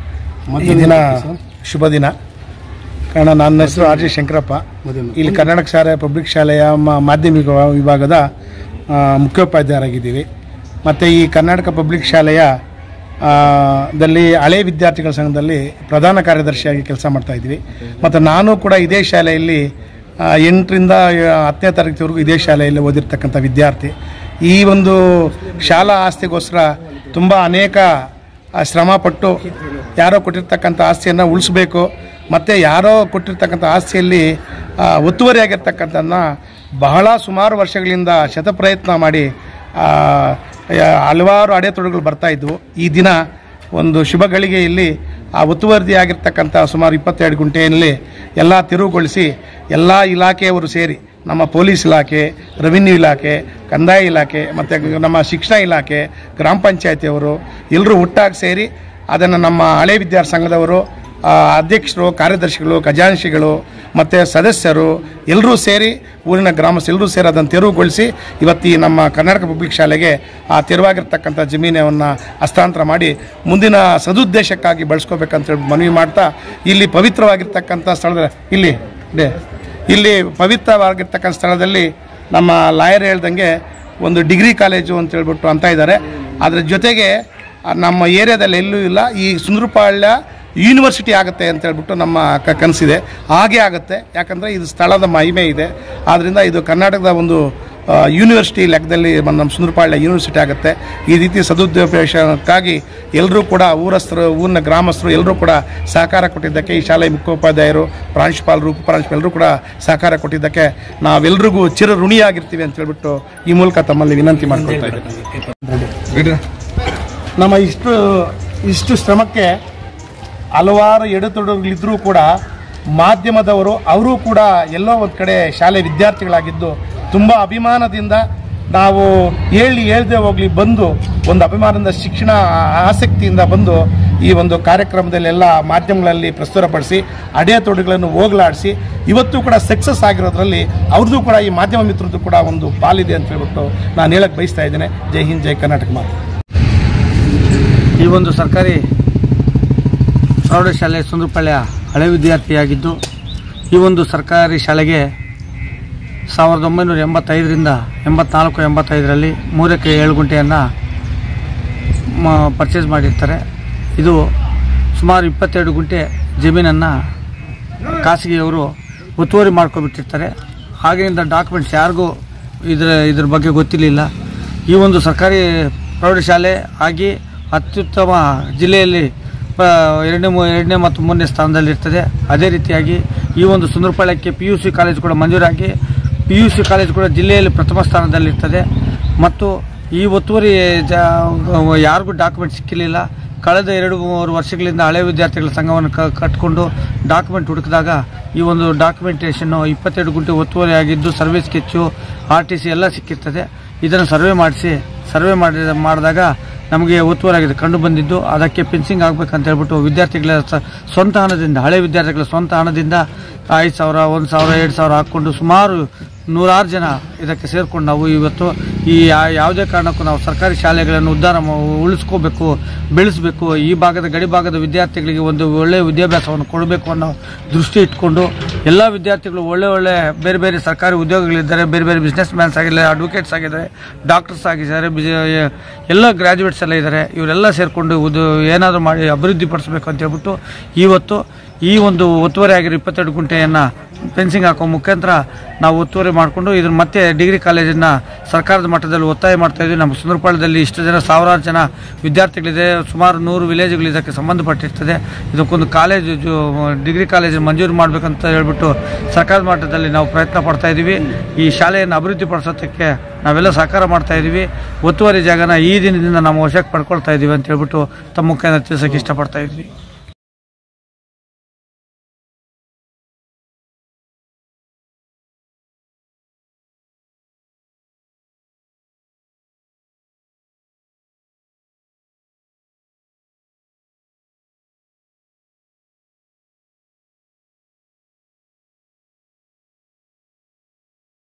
ಈ ದಿನ ಶುಭ ದಿನ. ಕಾರಣ ನನ್ನ ಹೆಸರು ಆರ್ ಜಿ ಶಂಕರಪ್ಪ. ಇಲ್ಲಿ ಕರ್ನಾಟಕ ಶಾಲೆ ಪಬ್ಲಿಕ್ ಶಾಲೆಯ ಮಾಧ್ಯಮಿಕ ವಿಭಾಗದ ಮುಖ್ಯೋಪಾಧ್ಯಾಯರಾಗಿದ್ದೀವಿ. ಮತ್ತು ಈ ಕರ್ನಾಟಕ ಪಬ್ಲಿಕ್ ಶಾಲೆಯ ದಲ್ಲಿ ಹಳೆ ವಿದ್ಯಾರ್ಥಿಗಳ ಸಂಘದಲ್ಲಿ ಪ್ರಧಾನ ಕಾರ್ಯದರ್ಶಿಯಾಗಿ ಕೆಲಸ ಮಾಡ್ತಾಯಿದ್ವಿ. ಮತ್ತು ನಾನು ಕೂಡ ಇದೇ ಶಾಲೆಯಲ್ಲಿ ಎಂಟರಿಂದ ಹತ್ತನೇ ತರಗತಿವರೆಗೂ ಇದೇ ಶಾಲೆಯಲ್ಲಿ ಓದಿರ್ತಕ್ಕಂಥ ವಿದ್ಯಾರ್ಥಿ. ಈ ಒಂದು ಶಾಲಾ ಆಸ್ತಿಗೋಸ್ಕರ ತುಂಬ ಅನೇಕ ಶ್ರಮಪಟ್ಟು ಯಾರೋ ಕೊಟ್ಟಿರ್ತಕ್ಕಂಥ ಆಸ್ತಿಯನ್ನು ಉಳಿಸ್ಬೇಕು, ಮತ್ತು ಯಾರೋ ಕೊಟ್ಟಿರ್ತಕ್ಕಂಥ ಆಸ್ತಿಯಲ್ಲಿ ಒತ್ತುವರಿಯಾಗಿರ್ತಕ್ಕಂಥದ್ದನ್ನ ಬಹಳ ಸುಮಾರು ವರ್ಷಗಳಿಂದ ಶತಪ್ರಯತ್ನ ಮಾಡಿ ಹಲವಾರು ಅಡೆತೊಡೆಗಳು ಬರ್ತಾಯಿದ್ವು. ಈ ದಿನ ಒಂದು ಶುಭ ಗಳಿಗೆಯಲ್ಲಿ ಆ ಒತ್ತುವರಿಯಾಗಿರ್ತಕ್ಕಂಥ ಸುಮಾರು ಇಪ್ಪತ್ತೆರಡು ಗುಂಟೆಯಲ್ಲಿ ಎಲ್ಲ ತೆರವುಗೊಳಿಸಿ ಎಲ್ಲ ಇಲಾಖೆಯವರು ಸೇರಿ, ನಮ್ಮ ಪೊಲೀಸ್ ಇಲಾಖೆ, ರೆವಿನ್ಯೂ ಇಲಾಖೆ, ಕಂದಾಯ ಇಲಾಖೆ ಮತ್ತು ನಮ್ಮ ಶಿಕ್ಷಣ ಇಲಾಖೆ, ಗ್ರಾಮ ಪಂಚಾಯತಿಯವರು ಎಲ್ಲರೂ ಒಟ್ಟಾಗಿ ಸೇರಿ ಅದನ್ನು ನಮ್ಮ ಹಳೆ ವಿದ್ಯಾರ್ಥಿ ಸಂಘದವರು, ಅಧ್ಯಕ್ಷರು, ಕಾರ್ಯದರ್ಶಿಗಳು, ಖಜಾಂಚಿಗಳು ಮತ್ತು ಸದಸ್ಯರು ಎಲ್ಲರೂ ಸೇರಿ, ಊರಿನ ಗ್ರಾಮಸ್ಥರು ಎಲ್ಲರೂ ಸೇರಿ ಅದನ್ನು ತೆರವುಗೊಳಿಸಿ ಇವತ್ತು ನಮ್ಮ ಕರ್ನಾಟಕ ಪಬ್ಲಿಕ್ ಶಾಲೆಗೆ ಆ ತೆರವಾಗಿರ್ತಕ್ಕಂಥ ಜಮೀನನ್ನು ಹಸ್ತಾಂತರ ಮಾಡಿ ಮುಂದಿನ ಸದುದ್ದೇಶಕ್ಕಾಗಿ ಬಳಸ್ಕೋಬೇಕಂತೇಳಿ ಮನವಿ ಮಾಡ್ತಾ, ಇಲ್ಲಿ ಪವಿತ್ರವಾಗಿರ್ತಕ್ಕಂಥ ಸ್ಥಳದ ಇಲ್ಲಿ ಇಲ್ಲಿ ಪವಿತ್ರವಾಗಿರ್ತಕ್ಕಂಥ ಸ್ಥಳದಲ್ಲಿ ನಮ್ಮ ಲಾಯರ್ ಹೇಳ್ದಂಗೆ ಒಂದು ಡಿಗ್ರಿ ಕಾಲೇಜು ಅಂತ ಹೇಳ್ಬಿಟ್ಟು ಅಂತ ಇದ್ದಾರೆ. ಅದರ ಜೊತೆಗೆ ನಮ್ಮ ಏರಿಯಾದಲ್ಲಿ ಎಲ್ಲೂ ಇಲ್ಲ. ಈ ಸುಂದರಪಾಳ್ಯ ಯೂನಿವರ್ಸಿಟಿ ಆಗುತ್ತೆ ಅಂತ ಹೇಳ್ಬಿಟ್ಟು ನಮ್ಮ ಕ ಕನಸಿದೆ. ಹಾಗೇ ಆಗುತ್ತೆ, ಯಾಕಂದರೆ ಇದು ಸ್ಥಳದ ಮಹಿಮೆ ಇದೆ. ಆದ್ದರಿಂದ ಇದು ಕರ್ನಾಟಕದ ಒಂದು ಯೂನಿವರ್ಸಿಟಿ ಲೆಕ್ಕದಲ್ಲಿ ನಮ್ಮ ಸುಂದರಪಾಳ್ಯ ಯೂನಿವರ್ಸಿಟಿ ಆಗುತ್ತೆ. ಈ ರೀತಿ ಸದುದ್ದೇಶಕ್ಕಾಗಿ ಎಲ್ಲರೂ ಕೂಡ ಊರಸ್ಥರು, ಊರಿನ ಗ್ರಾಮಸ್ಥರು ಎಲ್ಲರೂ ಕೂಡ ಸಹಕಾರ ಕೊಟ್ಟಿದ್ದಕ್ಕೆ, ಈ ಶಾಲೆಯ ಮುಖ್ಯೋಪಾಧ್ಯಾಯರು, ಪ್ರಾಂಶುಪಾಲರು, ಉಪಪ್ರಾಂಶುಪಾಲರು ಎಲ್ಲರೂ ಕೂಡ ಸಹಕಾರ ಕೊಟ್ಟಿದ್ದಕ್ಕೆ ನಾವೆಲ್ಲರಿಗೂ ಚಿರ ಋಣಿಯಾಗಿರ್ತೀವಿ ಅಂತ ಹೇಳ್ಬಿಟ್ಟು ಈ ಮೂಲಕ ತಮ್ಮಲ್ಲಿ ವಿನಂತಿ ಮಾಡ್ಕೊಳ್ತಾ ಇದ್ದೇನೆ. ನಮ್ಮ ಇಷ್ಟು ಇಷ್ಟು ಶ್ರಮಕ್ಕೆ ಹಲವಾರು ಎಡೆತೊಡೆಗಳಿದ್ದರೂ ಕೂಡ ಮಾಧ್ಯಮದವರು ಅವರು ಕೂಡ ಎಲ್ಲೋ ಒಂದು ಕಡೆ ಶಾಲೆ ವಿದ್ಯಾರ್ಥಿಗಳಾಗಿದ್ದು ತುಂಬ ಅಭಿಮಾನದಿಂದ ನಾವು ಹೇಳಿ ಹೇಳ್ದೆ ಹೋಗಲಿ ಬಂದು ಒಂದು ಅಭಿಮಾನದಿಂದ ಶಿಕ್ಷಣ ಆಸಕ್ತಿಯಿಂದ ಬಂದು ಈ ಒಂದು ಕಾರ್ಯಕ್ರಮದಲ್ಲೆಲ್ಲ ಮಾಧ್ಯಮಗಳಲ್ಲಿ ಪ್ರಸ್ತುತಪಡಿಸಿ ಅಡೆತೊಡೆಗಳನ್ನು ಹೋಗಲಾಡಿಸಿ ಇವತ್ತು ಕೂಡ ಸಕ್ಸಸ್ ಆಗಿರೋದ್ರಲ್ಲಿ ಅವ್ರದ್ದು ಕೂಡ ಈ ಮಾಧ್ಯಮ ಮಿತ್ರದ್ದು ಕೂಡ ಒಂದು ಪಾಲಿದೆ ಅಂತ ಹೇಳ್ಬಿಟ್ಟು ನಾನು ಹೇಳಕ್ಕೆ ಬಯಸ್ತಾ ಇದ್ದೇನೆ. ಜೈ ಹಿಂದ್, ಜೈ ಕರ್ನಾಟಕ ಮಾತು.
ಈ ಒಂದು ಸರ್ಕಾರಿ ಪ್ರೌಢಶಾಲೆ ಸುಂದ್ರಪಾಳ್ಯ ಹಳೆ ವಿದ್ಯಾರ್ಥಿಯಾಗಿದ್ದು ಈ ಒಂದು ಸರ್ಕಾರಿ ಶಾಲೆಗೆ ಸಾವಿರದ ಒಂಬೈನೂರ ಎಂಬತ್ತೈದರಿಂದ ಎಂಬತ್ನಾಲ್ಕು ಎಂಬತ್ತೈದರಲ್ಲಿ ಮೂರಕ್ಕೆ ಏಳು ಗುಂಟೆಯನ್ನು ಪರ್ಚೇಸ್ ಮಾಡಿರ್ತಾರೆ. ಇದು ಸುಮಾರು ಇಪ್ಪತ್ತೆರಡು ಗುಂಟೆ ಜಮೀನನ್ನು ಖಾಸಗಿಯವರು ಒತ್ತುವರಿ ಮಾಡ್ಕೊಬಿಟ್ಟಿರ್ತಾರೆ. ಆಗಿನಿಂದ ಡಾಕ್ಯುಮೆಂಟ್ಸ್ ಯಾರಿಗೂ ಇದರ ಇದ್ರ ಬಗ್ಗೆ ಗೊತ್ತಿರಲಿಲ್ಲ. ಈ ಒಂದು ಸರ್ಕಾರಿ ಪ್ರೌಢಶಾಲೆ ಆಗಿ ಅತ್ಯುತ್ತಮ ಜಿಲ್ಲೆಯಲ್ಲಿ ಎರಡನೇ ಎರಡನೇ ಮತ್ತು ಮೂರನೇ ಸ್ಥಾನದಲ್ಲಿರ್ತದೆ. ಅದೇ ರೀತಿಯಾಗಿ ಈ ಒಂದು ಸುಂದರಪಾಳ್ಯಕ್ಕೆ ಪಿ ಯು ಸಿ ಕಾಲೇಜು ಕೂಡ ಮಂಜೂರಾಗಿ ಪಿ ಯು ಸಿ ಕಾಲೇಜು ಕೂಡ ಜಿಲ್ಲೆಯಲ್ಲಿ ಪ್ರಥಮ ಸ್ಥಾನದಲ್ಲಿರ್ತದೆ. ಮತ್ತು ಈ ಒತ್ತುವರಿ ಜ ಯಾರಿಗೂ ಡಾಕ್ಯುಮೆಂಟ್ ಸಿಕ್ಕಿರಲಿಲ್ಲ. ಕಳೆದ ಎರಡು ಮೂರು ವರ್ಷಗಳಿಂದ ಹಳೆ ವಿದ್ಯಾರ್ಥಿಗಳ ಸಂಘವನ್ನು ಕಟ್ಟಿಕೊಂಡು ಡಾಕ್ಯುಮೆಂಟ್ ಹುಡುಕಿದಾಗ ಈ ಒಂದು ಡಾಕ್ಯುಮೆಂಟೇಷನ್ನು ಇಪ್ಪತ್ತೆರಡು ಗುಂಟೆ ಒತ್ತುವರಿ ಆಗಿದ್ದು service sketch R T C ಎಲ್ಲ ಸಿಕ್ಕಿರ್ತದೆ. ಇದನ್ನು ಸರ್ವೆ ಮಾಡಿಸಿ ಸರ್ವೆ ಮಾಡಿ ಮಾಡಿದಾಗ ನಮಗೆ ಒತ್ತುವರಿ ಆಗಿದೆ ಕಂಡು ಬಂದಿದ್ದು. ಅದಕ್ಕೆ ಫೆನ್ಸಿಂಗ್ ಆಗಬೇಕಂತ ಹೇಳ್ಬಿಟ್ಟು ವಿದ್ಯಾರ್ಥಿಗಳ ಸ್ವಂತ ಹಣದಿಂದ ಹಳೆ ವಿದ್ಯಾರ್ಥಿಗಳ ಸ್ವಂತ ಹಣದಿಂದ ಐದು ಸಾವಿರ ಒಂದು ಸಾವಿರ ಎರಡು ಸಾವಿರ ಹಾಕ್ಕೊಂಡು ಸುಮಾರು ನೂರಾರು ಜನ ಇದಕ್ಕೆ ಸೇರಿಕೊಂಡು ನಾವು ಇವತ್ತು ಈ ಯಾವುದೇ ಕಾರಣಕ್ಕೂ ನಾವು ಸರ್ಕಾರಿ ಶಾಲೆಗಳನ್ನು ಉದ್ಧಾರ ಉಳಿಸ್ಕೋಬೇಕು, ಬೆಳೆಸಬೇಕು, ಈ ಭಾಗದ ಗಡಿ ಭಾಗದ ವಿದ್ಯಾರ್ಥಿಗಳಿಗೆ ಒಂದು ಒಳ್ಳೆಯ ವಿದ್ಯಾಭ್ಯಾಸವನ್ನು ಕೊಡಬೇಕು ಅನ್ನೋ ದೃಷ್ಟಿ ಇಟ್ಕೊಂಡು ಎಲ್ಲ ವಿದ್ಯಾರ್ಥಿಗಳು ಒಳ್ಳೆ ಒಳ್ಳೆ ಬೇರೆ ಬೇರೆ ಸರ್ಕಾರಿ ಉದ್ಯೋಗಗಳಿದ್ದಾರೆ, ಬೇರೆ ಬೇರೆ ಬಿಸ್ನೆಸ್ ಮ್ಯಾನ್ಸ್ ಆಗಿದ್ದಾರೆ, ಅಡ್ವೊಕೇಟ್ಸ್ ಆಗಿದ್ದಾರೆ, ಡಾಕ್ಟರ್ಸ್ ಆಗಿದ್ದಾರೆ, ಎಲ್ಲ ಗ್ರ್ಯಾಜುಯೇಟ್ಸ್ ಎಲ್ಲ ಇದ್ದಾರೆ. ಇವರೆಲ್ಲ ಸೇರಿಕೊಂಡು ಇದು ಏನಾದರೂ ಮಾಡಿ ಅಭಿವೃದ್ಧಿ ಪಡಿಸಬೇಕು ಅಂತ ಹೇಳ್ಬಿಟ್ಟು ಇವತ್ತು ಈ ಒಂದು ಒತ್ತುವರಿ ಆಗಿರೋ ಇಪ್ಪತ್ತೆರಡು ಗುಂಟೆಯನ್ನು ಫೆನ್ಸಿಂಗ್ ಹಾಕೋ ಮುಖಾಂತರ ನಾವು ಒತ್ತುವರಿ ಮಾಡಿಕೊಂಡು ಇದನ್ನ ಮತ್ತೆ ಡಿಗ್ರಿ ಕಾಲೇಜನ್ನು ಸರ್ಕಾರದ ಮಟ್ಟದಲ್ಲಿ ಒತ್ತಾಯ ಮಾಡ್ತಾ ಇದ್ವಿ. ನಮ್ಮ ಸುಂದರಪಾಳ್ಯದಲ್ಲಿ ಇಷ್ಟು ಜನ ಸಾವಿರಾರು ಜನ ವಿದ್ಯಾರ್ಥಿಗಳಿದೆ, ಸುಮಾರು ನೂರು ವಿಲೇಜ್ಗಳು ಇದಕ್ಕೆ ಸಂಬಂಧಪಟ್ಟಿರ್ತದೆ. ಇದಕ್ಕೊಂದು ಕಾಲೇಜು ಡಿಗ್ರಿ ಕಾಲೇಜ್ ಮಂಜೂರು ಮಾಡಬೇಕಂತ ಹೇಳ್ಬಿಟ್ಟು ಸರ್ಕಾರದ ಮಟ್ಟದಲ್ಲಿ ನಾವು ಪ್ರಯತ್ನ ಪಡ್ತಾ ಇದ್ದೀವಿ. ಈ ಶಾಲೆಯನ್ನು ಅಭಿವೃದ್ಧಿ ಪಡಿಸೋದಕ್ಕೆ ನಾವೆಲ್ಲ ಸಹಕಾರ ಮಾಡ್ತಾ ಇದ್ದೀವಿ. ಒತ್ತುವರಿ ಜಾಗನ ಈ ದಿನದಿಂದ ನಾವು ವಶಕ್ಕೆ ಪಡ್ಕೊಳ್ತಾ ಇದ್ದೀವಿ ಅಂತ ಹೇಳ್ಬಿಟ್ಟು ತಮ್ಮ ಮುಖಾಂತರ ತಿಳಿಸೋಕ್ಕೆ ಇಷ್ಟಪಡ್ತಾ ಇದ್ವಿ.